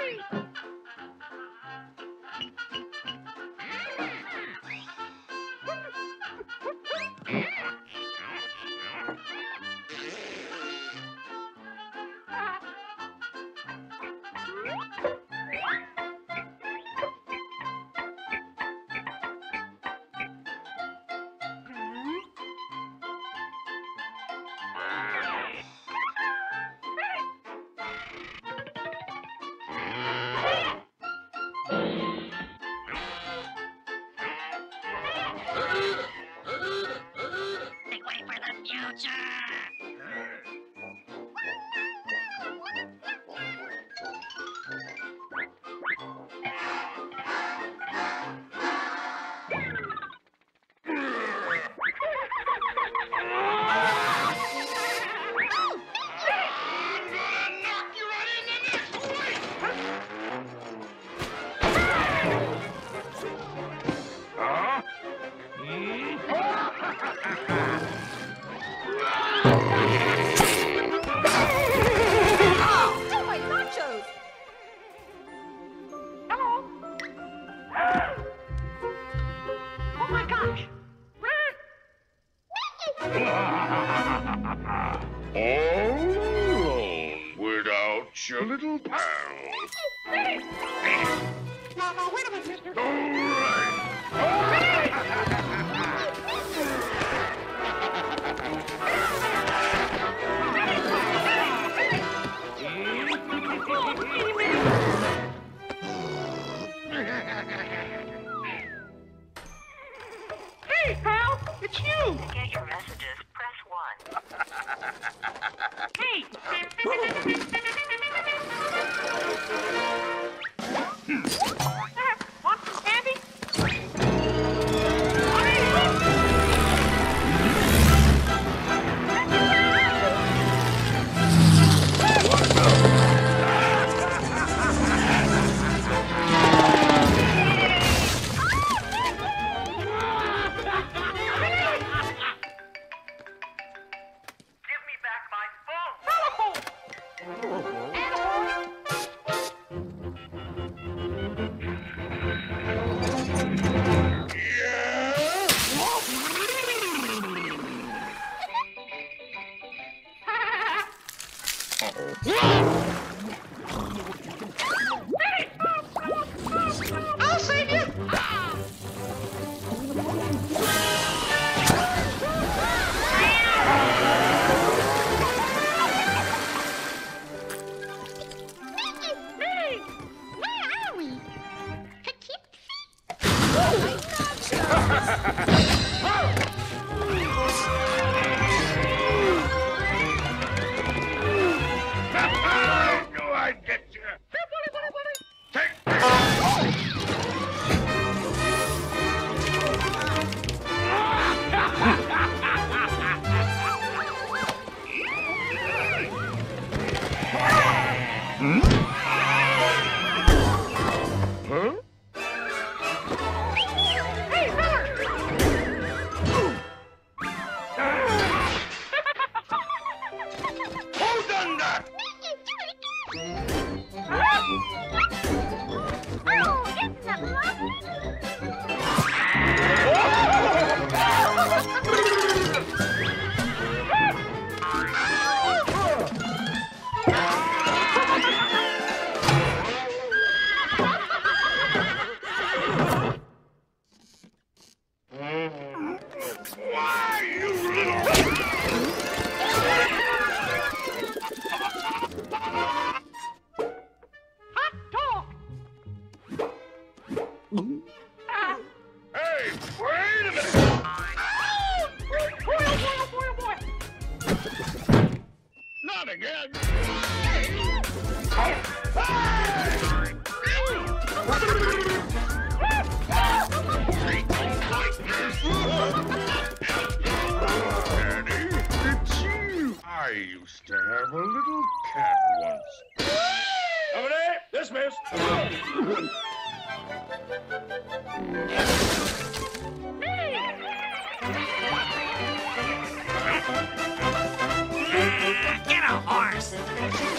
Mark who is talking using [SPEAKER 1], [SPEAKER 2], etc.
[SPEAKER 1] Make way for the future!
[SPEAKER 2] All alone without your little pal.
[SPEAKER 1] No, wait a minute, mister.
[SPEAKER 2] All right.
[SPEAKER 3] Hey, pal, it's you!
[SPEAKER 4] To get your messages, press 1.
[SPEAKER 3] Hey! Want some candy?
[SPEAKER 4] Give me back my phone!
[SPEAKER 3] I'll save you!
[SPEAKER 1] Hey, where are we?
[SPEAKER 2] I knew I'd get you. Take Huh?
[SPEAKER 3] Hey, fella!
[SPEAKER 2] Who done that?
[SPEAKER 1] Oh, isn't that lovely?
[SPEAKER 2] Why, you little...
[SPEAKER 3] Hot dog!
[SPEAKER 2] Hey, wait a minute.
[SPEAKER 3] Boy, oh boy, oh boy, oh boy!
[SPEAKER 2] Not again. Daddy, it's you. I used to have a little cat once. Company, dismissed.
[SPEAKER 1] Get a horse!